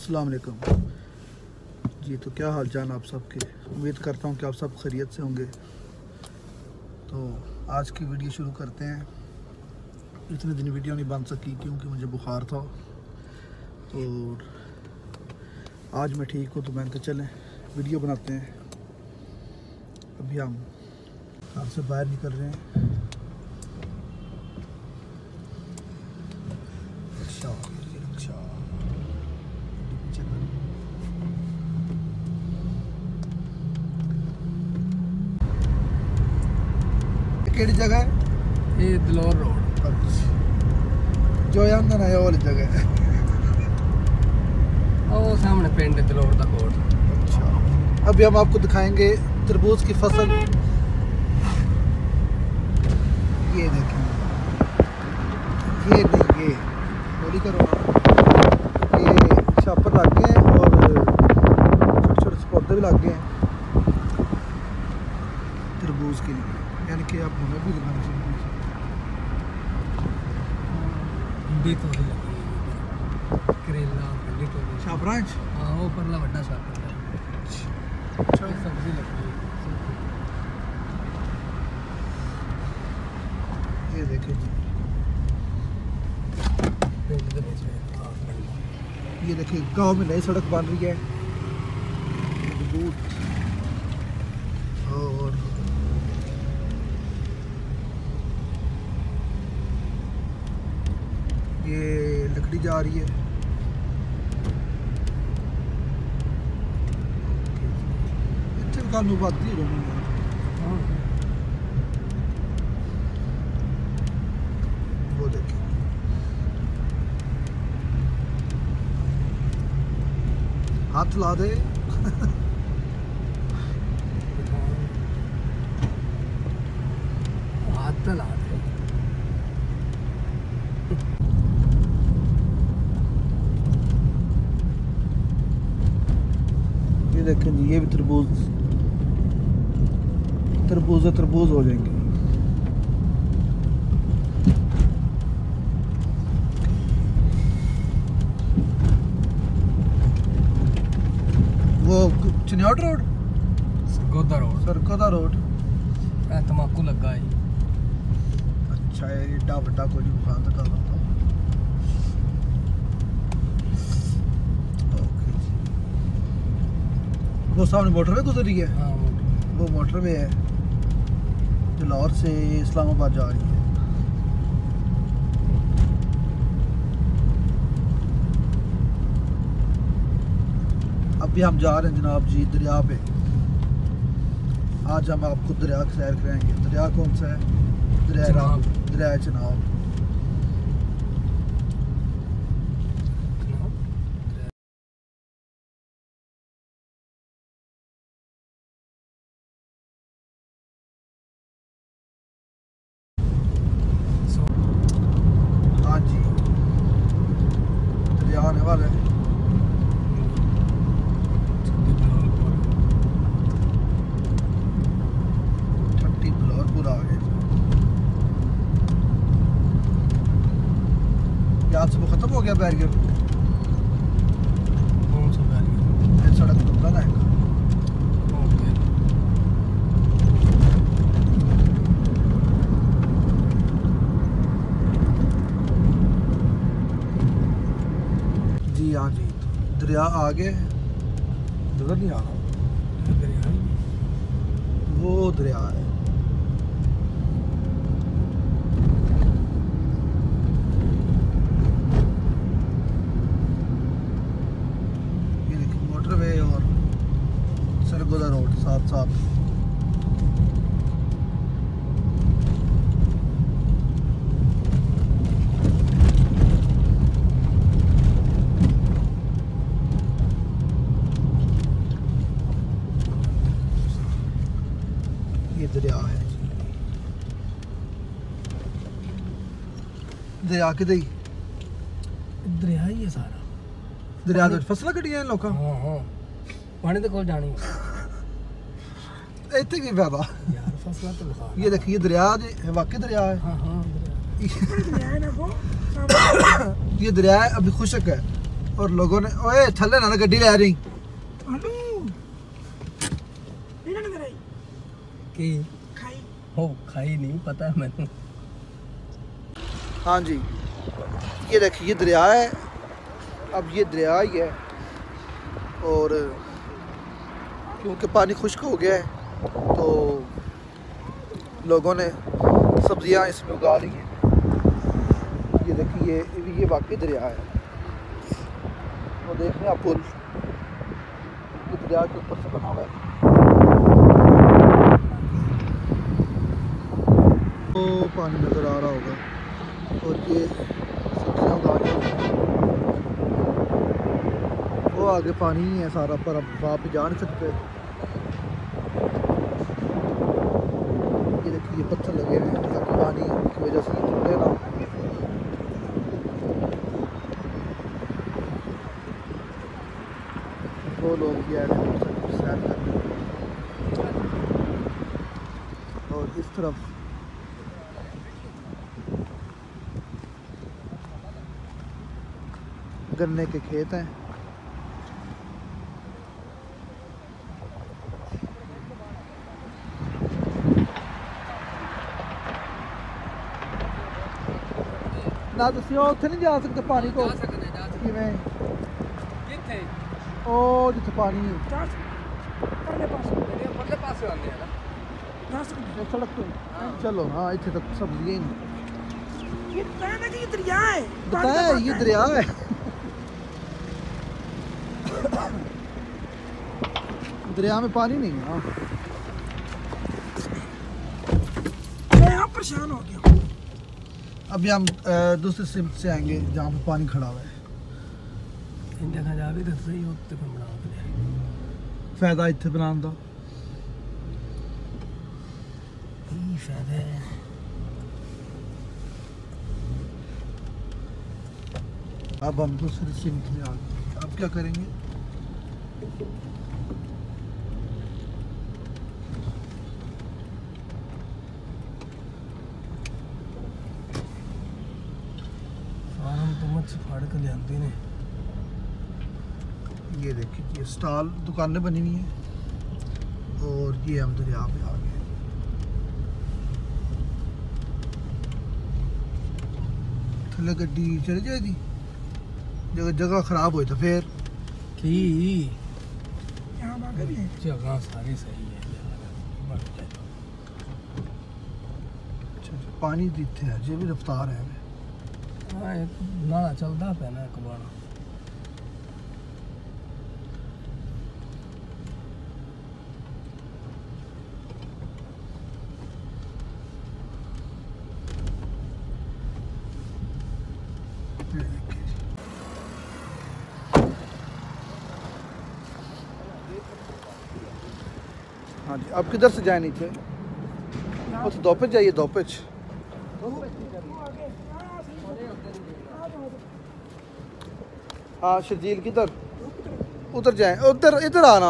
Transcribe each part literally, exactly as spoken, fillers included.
अस्सलाम वालेकुम जी। तो क्या हाल चाल आप सबके, उम्मीद करता हूँ कि आप सब खैरियत से होंगे। तो आज की वीडियो शुरू करते हैं। इतने दिन वीडियो नहीं बन सकी क्योंकि मुझे बुखार था और आज मैं ठीक हूँ, तो मैंने कहा चलें वीडियो बनाते हैं। अभी हम घर से बाहर निकल रहे हैं। केड़ी जगह है ये दलौर रोड। अच्छा, जो आंदा ना वाली जगह है वो सामने पिंड दलौर दा कोट। अच्छा, अभी हम आपको दिखाएंगे तरबूज की फसल। ये देखें, ये नहीं ये गोली करो, ये छापर लग गए हैं और छोटे छोटे पौधे भी लग गए हैं तरबूज के लिए, यानी कि आप हमें भी लगाना चाहिए। भिंडी तो लगी करेला भिंडी तो शापरांच, हाँ वो परला बड़ा शापर है। अच्छा, सब्जी लगी है। ये देखिए जी, पिंड दे विच है। ये देखिए गांव में नई सड़क बन रही है और ये लकड़ी जा रही है। इतने कानू बाती रहनी है। वो देखिए, हाथ ला दे हाथ ला दे। ये देखें जी, ये भी तरबूज तरबूज तरबूज हो जाएंगे। वो Chiniot road, Sargodha road, Sargodha road तम्बाकू लगा है। अच्छा, ये एडा बड़ा कोई दुकान का करता। वो सामने मोटरवे गुजर रही है। हाँ वो मोटरवे है जो लाहौर से इस्लामाबाद जा रही है। अभी हम जा रहे हैं जनाब जी दरिया पे। आज हम आपको दरिया की सैर कराएंगे। दरिया कौन सा है? दरिया राम, दरिया चिनाब। हाँ जी, दरिया आने वाला है। ठट्टी बलौरपुर आ गए। यहाँ से वो खत्म हो गया बैरियर। कौन सा बैरियर? ये सड़क बंदा ना है। जी हाँ जी, दरिया आगे नजर नहीं आ रहा। वो दरिया है। ये देखिए मोटरवे और सरगोदा रोड साथ साथ। ये दरिया है जी। दरिया के दई दरिया ही है सारा। दरिया दे फसलां कट्टियां हैं लोकां। हाँ हाँ पानी दे कोल जानी इत्थे की फायदा यार, फसलां तो दिखा। ये देखिए दरिया जी, वाकई दरिया है। हाँ हाँ ये दरिया है, अभी खुशक है। और लोगों ने ओए थल्ले ना गड्डी ले रही की हो खाई नहीं पता है मैंने। हाँ जी, ये देखिए ये दरिया है। अब ये दरिया ही है और क्योंकि पानी खुश्क हो गया है तो लोगों ने सब्जियां इसमें उगा ली हैं। ये देखिए ये ये वाकई दरिया है। वो देख रहे हैं आप पुल, ये दरिया के ऊपर से बना हुआ है। तो पानी नज़र आ रहा होगा और ये सब्जियां उगा रही हैं। वो आगे पानी ही है सारा, पर अब वहाँ पे जा नहीं सकते। ये देखिए ये पत्थर लगे हुए हैं ताकि पानी की वजह से टूटे ना। वो लोग भी आए हैं सैर करने और इस तरफ गन्ने के खेत हैं। ना तुम उत्थे नहीं जा सकते पानी को किवें ओ जिथे पानी सड़क तो चलो हाँ इतने तक सब्जियां ही ये बताया ना कि ये दरिया है। बताया ये दरिया है। दरिया में पानी नहीं है। मैं यहाँ परेशान हो गया। अभी हम दूसरे सिम से आएंगे जहाँ पे पानी खड़ा हुआ है। देखा जा भी तो सही वक्त पे बना के फायदा इतने बनाने का की फायदा है। अब हम दूसरे सिम में आ गए। अब क्या करेंगे? फार्म तो मत फाड़ के ले आते ने। ये देखिए ये स्टॉल दुकानें बनी हुई हैं और ये हम दरिया पे आ गए। थले गड्डी चली जाएगी जगह जगह खराब हुई तो फिर की यहाँ भागे भी है। जगह सारी सही है। अच्छा अच्छा पानी दिखते है जे भी रफ्तार है। हाँ एक नाला चलता पे ना एक बार हाँ जी अब किधर से जाए नीचे? बस दोपच जाइए दोपच। हाँ शर्जील किधर? उधर जाए उधर इधर आना।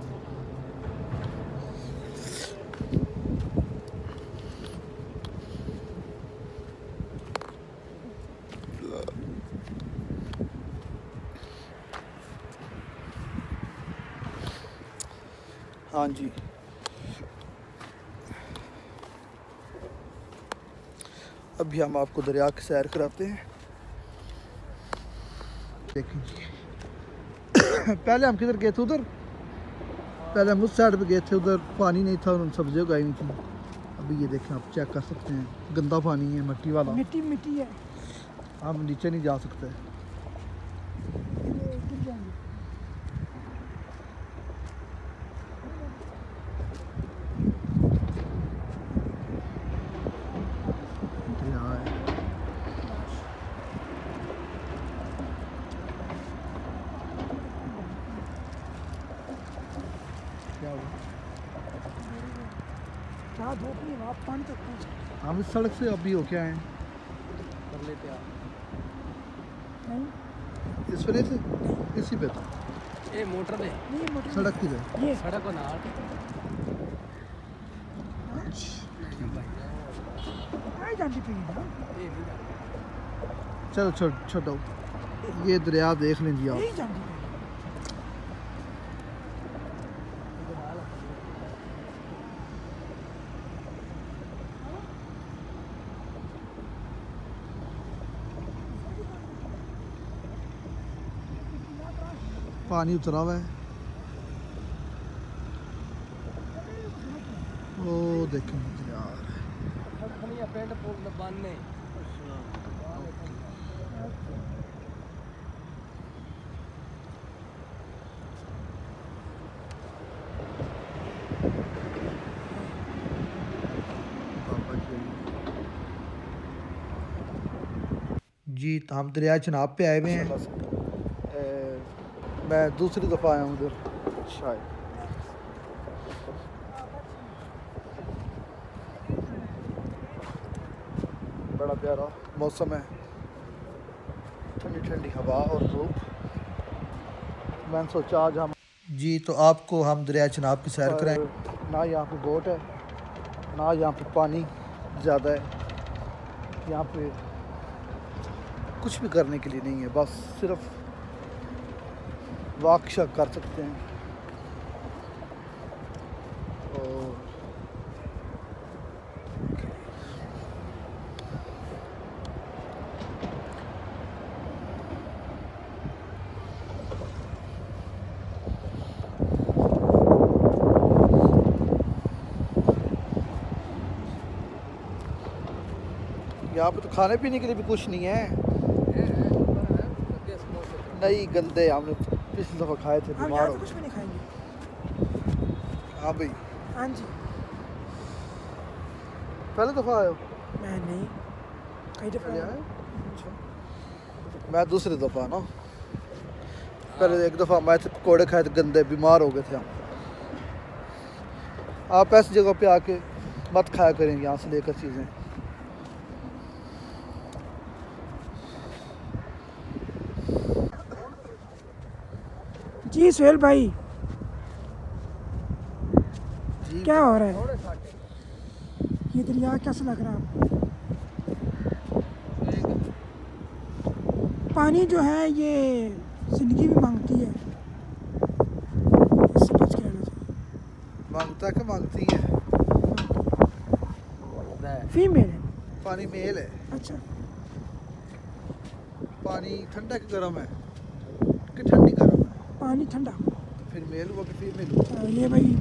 हाँ जी अभी हम आपको दरिया की सैर कराते हैं। देखिए पहले हम किधर गए थे? उधर पहले हम उस साइड पे गए थे, उधर पानी नहीं था, उन्होंने सब्जियां उगाई नहीं थी। अभी ये देखें आप चेक कर सकते हैं गंदा पानी है, मिट्टी वाला। मिट्टी मिट्टी है। हम नीचे नहीं जा सकते। गिर जाएंगे। जहाँ धूप नहीं वहाँ पानी तक पहुँच। हम इस सड़क से अभी होके आए हैं। कर लेते आप नहीं इस वजह से इसी पे था ये मोटर दे नहीं मोटर सड़क की है। ये सड़क को नाल आई जाती थी ना। ये नहीं जाता। चलो छोड़ छोड़ो। ये दरिया देख लें जी आप। यही जाती है। पानी उतरा हुआ है। वो देखें यार, पेंट पुल बनने जी। तो हम दरिया चनाब पे आए हुए हैं। ए, मैं दूसरी दफ़ा आया हूँ उधर शायद। बड़ा प्यारा मौसम है, ठंडी ठंडी हवा और धूप। मैंने सोचा आज हम जी तो आपको हम दरिया चनाब की सैर कराएं। ना यहाँ पे बोट है, ना यहाँ पे पानी ज़्यादा है। यहाँ पे कुछ भी करने के लिए नहीं है, बस सिर्फ वॉक शक कर सकते हैं। और यहाँ पे तो खाने पीने के लिए भी कुछ नहीं है। नहीं गंदे, हमने पिछली दफ़ा खाए थे, हम बीमार यहाँ हो पे कुछ भी नहीं खाएंगे। हाँ भाई, हाँ जी। पहले दफ़ा आए हो? मैं नहीं, कई दफ़ा पहले आया। आए? मैं दूसरी दफ़ा ना, पहले एक दफ़ा मैं थे पकौड़े खाए थे गंदे, बीमार हो गए थे हम। आप ऐसी जगह पे आके मत खाया करें यहाँ से लेकर चीज़ें। जी सुहेल भाई, जी क्या हो रहा है? ये दरिया कैसा लग रहा है आपको? पानी जो है ये जिंदगी भी मांगती है, इससे बच के रहना चाहिए। मांगता क्या मांगती है? फीमेल है। पानी मेल है। अच्छा, पानी ठंडा कि गर्म है कि ठंडी गर्म है? पानी ठंडा। फिर मेल हुआ कि फीमेल हुआ? अ, ये भाई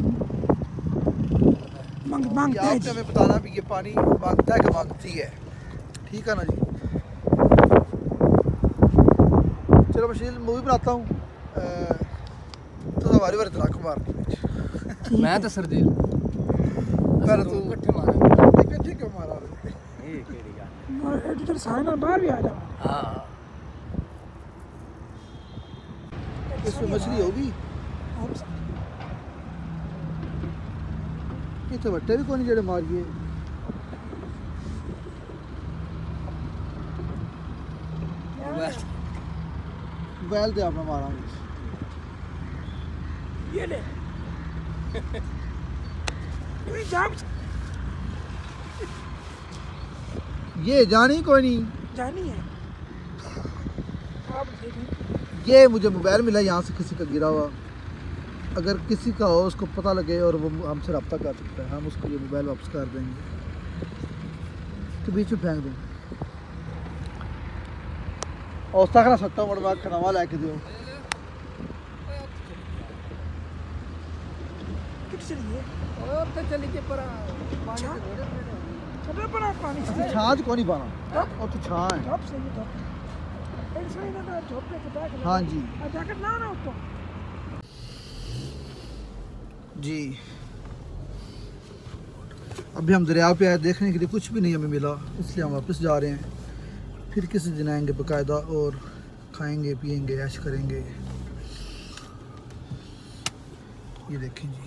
मांग ये मांगता है आपने जी। हमें बताना भी ये पानी मांगता है कि मांगती है, ठीक है ना जी। चलो मशीन मूवी बनाता हूँ तो हमारी बार इतना मार मैं तो सरदेल पहले तू इकट्ठे मारा ठीक है, ठीक है मारा ये केड़ी गल और एडिटर सारे नाल बाहर भी आ जाओ। हां इसमें मछली होगी हो सकता कि तो बट्टे भी कोनी जेड़े मारिए। है। बैल दे आपने मारा ये ले ये जाम ये जानी कोई नहीं। जानी है। आप देखें, ये मुझे मोबाइल मिला यहाँ से किसी का गिरा हुआ, अगर किसी का हो उसको पता लगे और वो हमसे रब्ता कर सकता है, हम उसको ये मोबाइल वापस कर देंगे तो बीच में फेंक देंगे। और सकना सकता हूँ मैं खनावा लेके दो किट चलिए और तो चली के पर पानी अच्छा। से थोड़े चलो बड़ा पानी से छाछ को नहीं पाना और तो छाँ है। ड्रॉप से ये ड्रॉप एक सही ना ड्रॉप पे पता है। हाँ जी आ जैकेट ना ना ऊपर जी। अभी हम दरिया पे आए, देखने के लिए कुछ भी नहीं हमें मिला, इसलिए हम वापस जा रहे हैं। फिर किसी दिन आएंगे बाकायदा और खाएंगे पिएंगे ऐश करेंगे। ये देखें जी।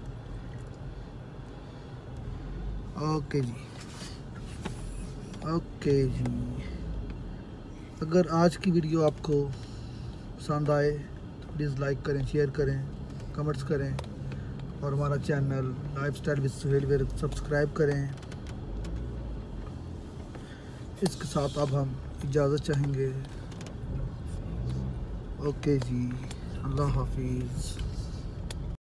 ओके जी, ओके जी। अगर आज की वीडियो आपको पसंद आए तो प्लीज़ लाइक करें, शेयर करें, कमेंट्स करें और हमारा channel lifestyle with Suhail Vair subscribe करें। इसके साथ अब हम इजाज़त चाहेंगे। ओके जी, अल्लाह हाफिज़।